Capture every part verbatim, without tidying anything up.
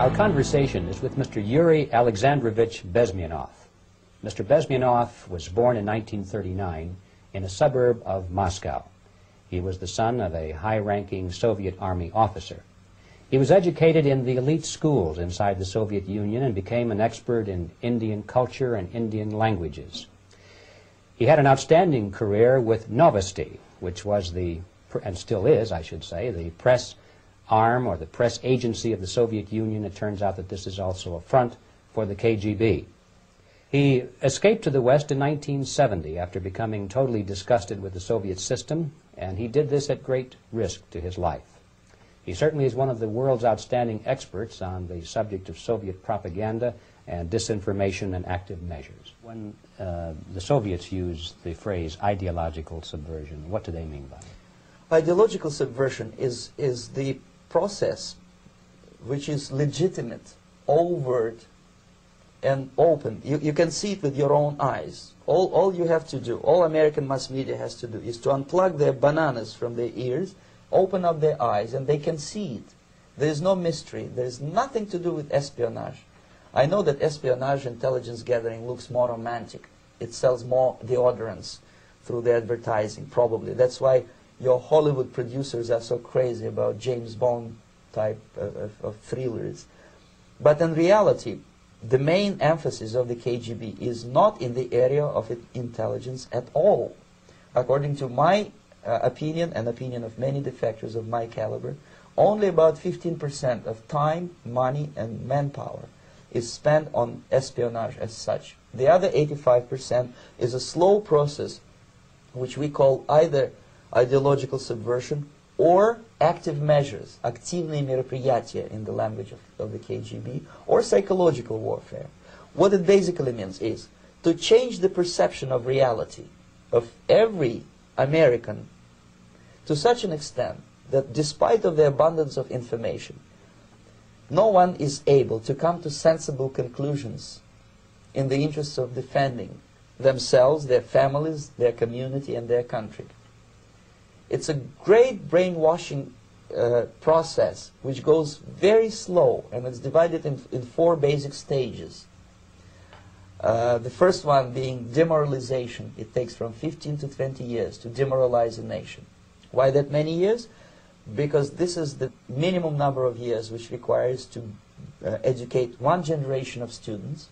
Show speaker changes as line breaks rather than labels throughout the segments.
Our conversation is with Mister Yuri Alexandrovich Bezmenov. Mister Bezmenov was born in nineteen thirty-nine in a suburb of Moscow. He was the son of a high-ranking Soviet Army officer. He was educated in the elite schools inside the Soviet Union and became an expert in Indian culture and Indian languages. He had an outstanding career with Novosti, which was the, and still is, I should say, the press arm or the press agency of the Soviet Union. It turns out that this is also a front for the K G B. He escaped to the West in nineteen seventy after becoming totally disgusted with the Soviet system, and he did this at great risk to his life. He certainly is one of the world's outstanding experts on the subject of Soviet propaganda and disinformation and active measures. When uh, the Soviets use the phrase ideological subversion, what do they mean by it?
Ideological subversion is, is the process which is legitimate, overt, and open. You, you can see it with your own eyes. All, all you have to do, all American mass media has to do, is to unplug their bananas from their ears, open up their eyes, and they can see it. There is no mystery. There is nothing to do with espionage. I know that espionage intelligence gathering looks more romantic. It sells more deodorants through the advertising, probably. That's why your Hollywood producers are so crazy about James Bond type of, of, of thrillers. But in reality, the main emphasis of the K G B is not in the area of intelligence at all. According to my uh, opinion and opinion of many defectors of my caliber, only about fifteen percent of time, money, and manpower is spent on espionage as such. The other eighty-five percent is a slow process which we call either ideological subversion or active measures, активные мероприятия in the language of, of the K G B, or psychological warfare. What it basically means is to change the perception of reality of every American to such an extent that despite of the abundance of information, no one is able to come to sensible conclusions in the interests of defending themselves, their families, their community, and their country. It's a great brainwashing uh, process which goes very slow, and it's divided in, in four basic stages. Uh, the first one being demoralization. It takes from fifteen to twenty years to demoralize a nation. Why that many years? Because this is the minimum number of years which requires to uh, educate one generation of students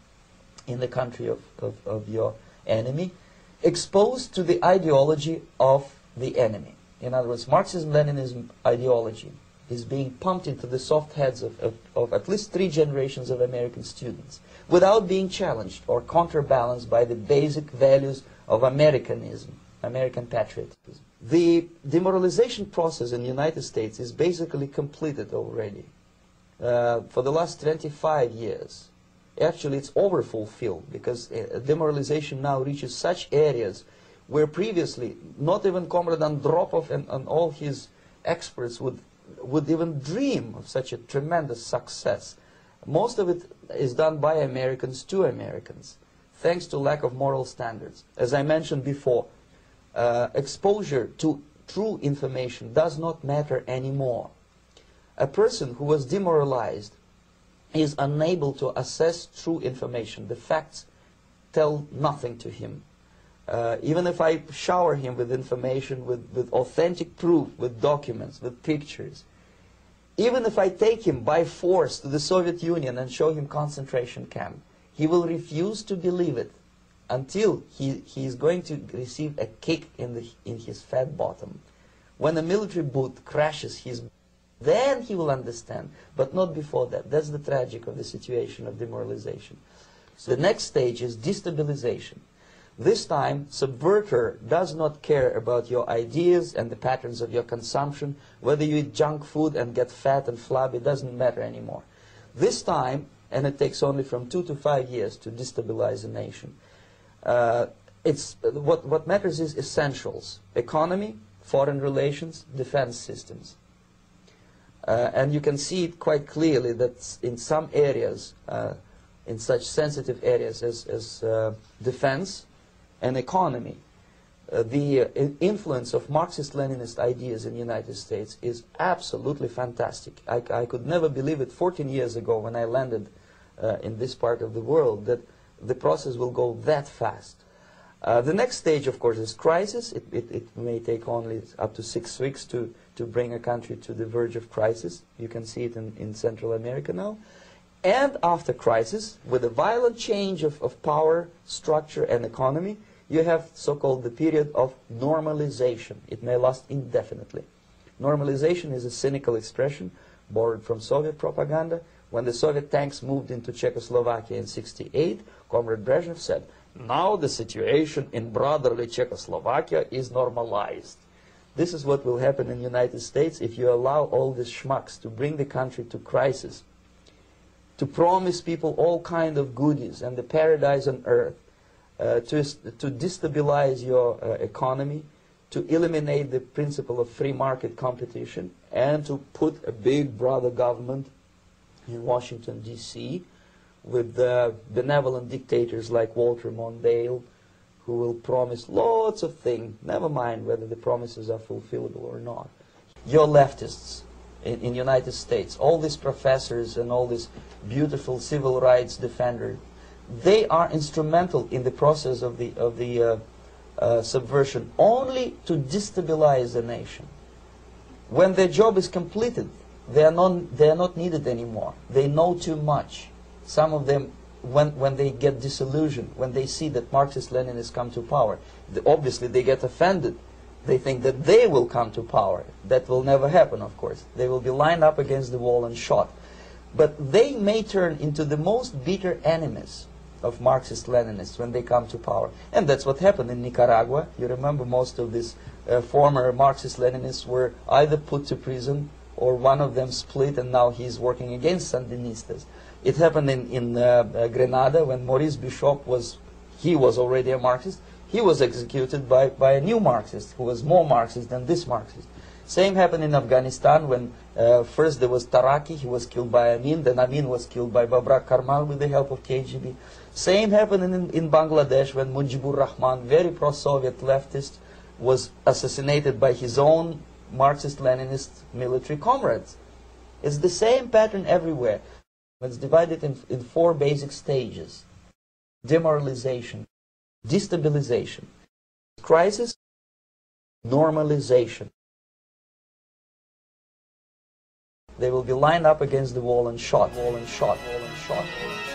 in the country of, of, of your enemy, exposed to the ideology of the enemy. In other words, Marxism-Leninism ideology is being pumped into the soft heads of, of, of at least three generations of American students without being challenged or counterbalanced by the basic values of Americanism, American patriotism. The demoralization process in the United States is basically completed already. Uh, for the last twenty-five years, actually it's overfulfilled, because uh, demoralization now reaches such areas where previously not even Comrade Andropov and, and all his experts would, would even dream of such a tremendous success. Most of it is done by Americans to Americans, thanks to lack of moral standards. As I mentioned before, uh, exposure to true information does not matter anymore. A person who was demoralized is unable to assess true information. The facts tell nothing to him. Uh, even if I shower him with information, with, with authentic proof, with documents, with pictures, even if I take him by force to the Soviet Union and show him concentration camp, he will refuse to believe it until he, he is going to receive a kick in, the, in his fat bottom. When a military boot crashes his, then he will understand, but not before that. That's the tragic of the situation of demoralization. So the next stage is destabilization. This time, subverter does not care about your ideas and the patterns of your consumption. Whether you eat junk food and get fat and flabby, it doesn't matter anymore. This time, and it takes only from two to five years to destabilize a nation, uh, it's, what, what matters is essentials: economy, foreign relations, defense systems. Uh, and you can see it quite clearly that in some areas, uh, in such sensitive areas as, as uh, defense and economy, uh, the uh, influence of Marxist-Leninist ideas in the United States is absolutely fantastic. I, I could never believe it fourteen years ago when I landed uh, in this part of the world that the process will go that fast. Uh, the next stage, of course, is crisis. It, it, it may take only up to six weeks to, to bring a country to the verge of crisis. You can see it in, in Central America now. And after crisis, with a violent change of, of power, structure, and economy, you have so-called the period of normalization. It may last indefinitely. Normalization is a cynical expression borrowed from Soviet propaganda. When the Soviet tanks moved into Czechoslovakia in sixty-eight, Comrade Brezhnev said, "Now the situation in brotherly Czechoslovakia is normalized." This is what will happen in the United States if you allow all these schmucks to bring the country to crisis, to promise people all kind of goodies and the paradise on earth, uh, to, to destabilize your uh, economy, to eliminate the principle of free market competition, and to put a big brother government in Washington, D C, with uh, benevolent dictators like Walter Mondale, who will promise lots of things, never mind whether the promises are fulfillable or not. Your leftists in the United States, all these professors and all these beautiful civil rights defenders, they are instrumental in the process of the, of the uh, uh, subversion only to destabilize the nation. When their job is completed, they are not, they are not needed anymore. They know too much. Some of them, when, when they get disillusioned, when they see that Marxist-Leninists come to power, they, obviously they get offended. They think that they will come to power. That will never happen, of course. They will be lined up against the wall and shot. But they may turn into the most bitter enemies of Marxist-Leninists when they come to power. And that's what happened in Nicaragua. You remember most of these uh, former Marxist-Leninists were either put to prison or one of them split, and now he's working against Sandinistas. It happened in, in uh, uh, Grenada when Maurice Bishop was, he was already a Marxist. He was executed by, by a new Marxist who was more Marxist than this Marxist. Same happened in Afghanistan when uh, first there was Taraki, he was killed by Amin, then Amin was killed by Babrak Karmal with the help of K G B. Same happened in, in Bangladesh when Mujibur Rahman, very pro-Soviet leftist, was assassinated by his own Marxist-Leninist military comrades. It's the same pattern everywhere. It's divided in, in four basic stages: demoralization, destabilization, crisis, normalization. They will be lined up against the wall and shot, wall and shot, wall and shot, wall and shot.